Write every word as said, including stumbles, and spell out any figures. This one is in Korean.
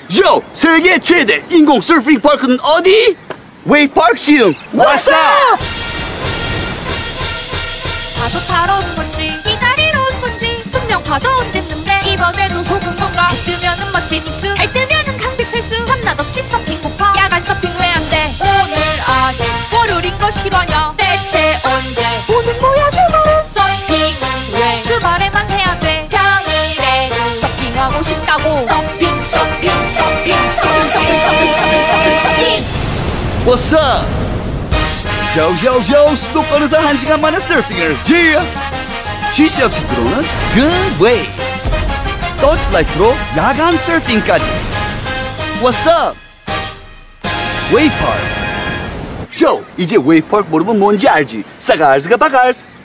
요! 세계 최대 인공 서핑 파크는 어디? 웨이브파크 시흥 왔어! 파도 타러 온 건지 기다리러 온 건지 분명 파도 온 듯는데 이번에도 속은 건가? 해 뜨면은 멋진 입수 달 뜨면은 강대철수 밤낮 없이 서핑 고파 야간 서핑 왜 안 돼? 오늘 아직 월요일인 거 싫어냐? 대체 언제? 오늘 뭐야 주말은? 서핑은 왜 주말에만 해야 돼? 평일에는 서핑하고 싶다고 서핑 서핑 서핑 서핑 서핑 서핑 서핑 서핑 서핑 What's up? 요요요 수도권에서 한 시간 만에 서핑을 yeah! 쉬시 없이 들어오는 Good Wave 서치라이트로 야간 서핑까지 What's up? 웨이브파크 요! 이제 웨이브파크 모르면 뭔지 알지? 싸가르스가 바가르스